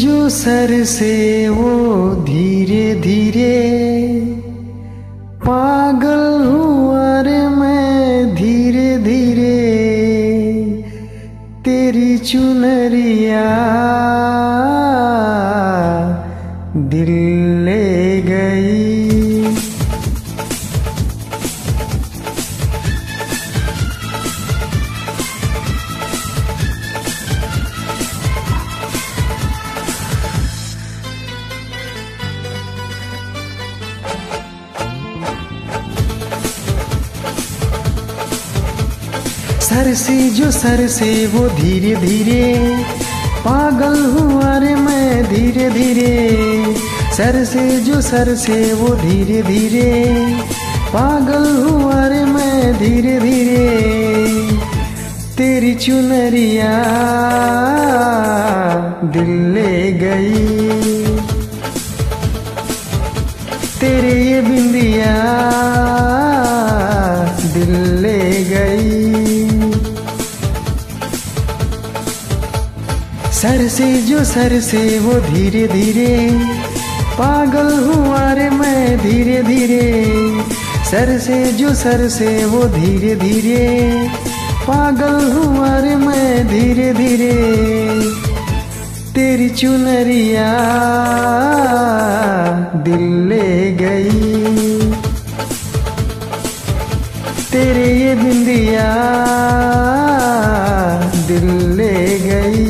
जो सर से वो धीरे धीरे पागल हुआ रे मैं धीरे धीरे तेरी चुनरिया दिल ले गई। सर से वो धीरे धीरे पागल हुआ रे मैं धीरे धीरे सर से वो धीरे धीरे पागल हुआ रे मैं धीरे धीरे तेरी चुनरिया दिल ले गई तेरे ये बिंदिया दिल ले गई। सर से वो धीरे धीरे पागल हुआ रे मैं धीरे धीरे सर से वो धीरे धीरे पागल हुआ रे मैं धीरे धीरे तेरी चुनरिया दिल ले गई तेरे ये बिंदिया दिल ले गई।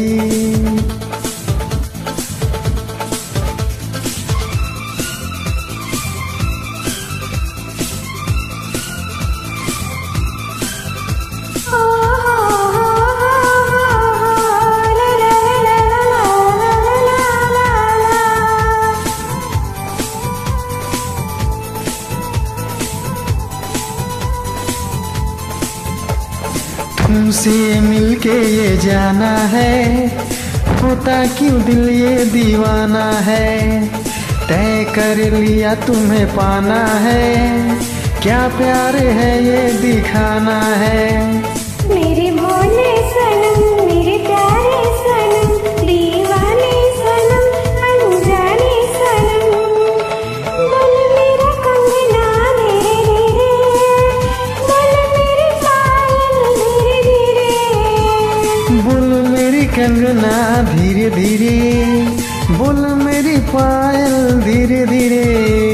तुमसे मिलके ये जाना है होता क्यों दिल ये दीवाना है तय कर लिया तुम्हें पाना है क्या प्यार है ये दिखाना है। मेरे भोले सनम मेरे प्यारे सनम दीवाने सनम अनजाने सनम बोल मेरा कंगना धीरे धीरे बोल मेरी पायल धीरे धीरे बोल मेरी कंगना धीरे धीरे बोल मेरी पायल धीरे धीरे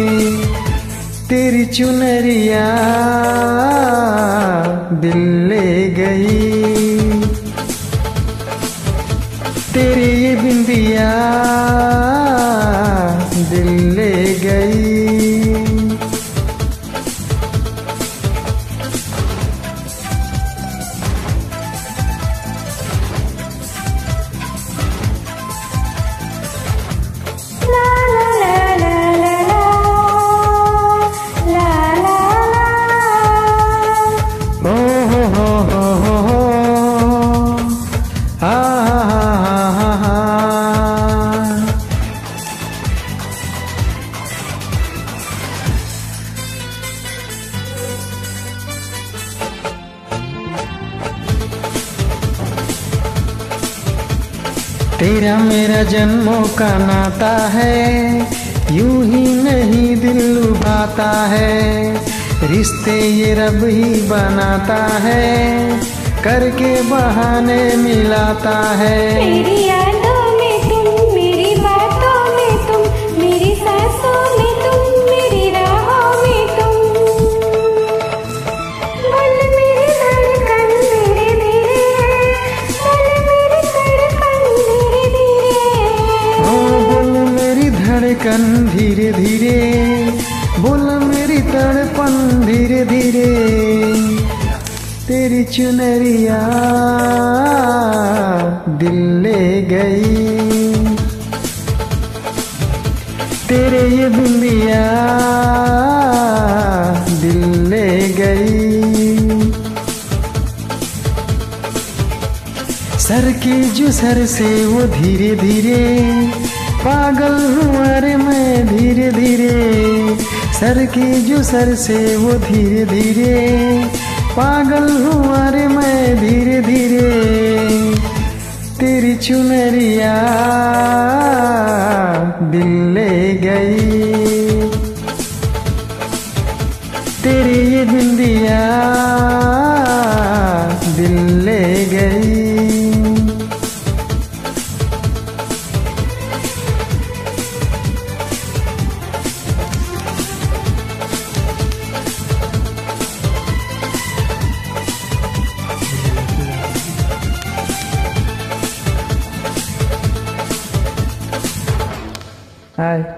तेरी चुनरिया दिल ले गई तेरी ये बिंदिया दिल ले गई। तेरा मेरा जन्मों का नाता है यूं ही नहीं दिल लुभाता है रिश्ते ये रब ही बनाता है करके बहाने मिलाता है। मेरी यादों में तुम मेरी बातों में तुम मेरी सांसों में तुम मेरी राहों में तुम बोल मेरी धड़कन धीरे धीरे बोल मेरी धड़कन धीरे धीरे बोल मेरी धड़कन धीरे धीरे बोल मेरी तड़पन धीरे धीरे तेरी चुनरिया दिल ले गई तेरे ये बिंदिया दिल ले गई। सर से वो धीरे धीरे पागल हुआ रे मैं धीरे धीरे सर से वो धीरे धीरे पागल हुआ रे मैं धीरे धीरे तेरी चुनरिया दिल ले गई, तेरी ये बिंदिया दिल ले गई। हाय।